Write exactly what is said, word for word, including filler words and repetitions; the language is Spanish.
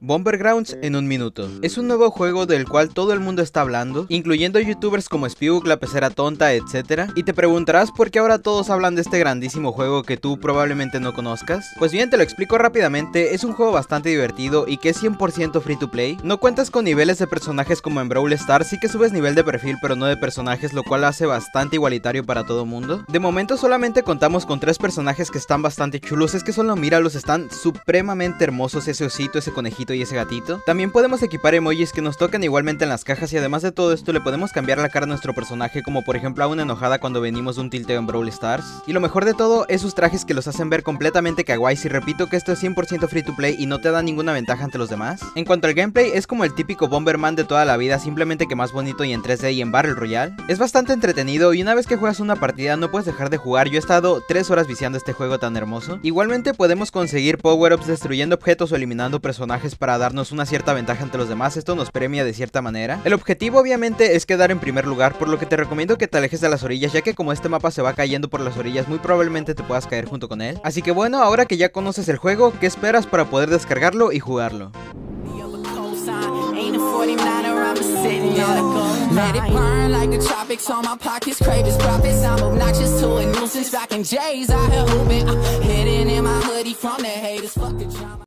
Bomber Grounds en un minuto. Es un nuevo juego del cual todo el mundo está hablando, incluyendo youtubers como Spiuk, La Pecera Tonta, etcétera. Y te preguntarás por qué ahora todos hablan de este grandísimo juego que tú probablemente no conozcas. Pues bien, te lo explico rápidamente. Es un juego bastante divertido y que es cien por ciento free to play. No cuentas con niveles de personajes como en Brawl Stars, sí que subes nivel de perfil pero no de personajes, lo cual hace bastante igualitario para todo mundo. De momento solamente contamos con tres personajes que están bastante chulos. Es que solo míralos, están supremamente hermosos, ese osito, ese conejito y ese gatito. También podemos equipar emojis que nos tocan igualmente en las cajas, y además de todo esto le podemos cambiar la cara a nuestro personaje, como por ejemplo a una enojada cuando venimos de un tilteo en Brawl Stars. Y lo mejor de todo es sus trajes, que los hacen ver completamente kawaiis, y repito que esto es cien por ciento free to play y no te da ninguna ventaja ante los demás. En cuanto al gameplay, es como el típico Bomberman de toda la vida, simplemente que más bonito y en tres D y en Battle Royale. Es bastante entretenido y una vez que juegas una partida no puedes dejar de jugar. Yo he estado tres horas viciando este juego tan hermoso. Igualmente podemos conseguir power-ups destruyendo objetos o eliminando personajes para darnos una cierta ventaja ante los demás. Esto nos premia de cierta manera. El objetivo obviamente es quedar en primer lugar, por lo que te recomiendo que te alejes de las orillas, ya que como este mapa se va cayendo por las orillas, muy probablemente te puedas caer junto con él. Así que bueno, ahora que ya conoces el juego, ¿qué esperas para poder descargarlo y jugarlo? Let it burn like the tropics, on my pockets, crave its profits. I'm obnoxious to a nuisance, back in J's, I hear hooping, uh, hidden in my hoodie from the haters, fuck the drama.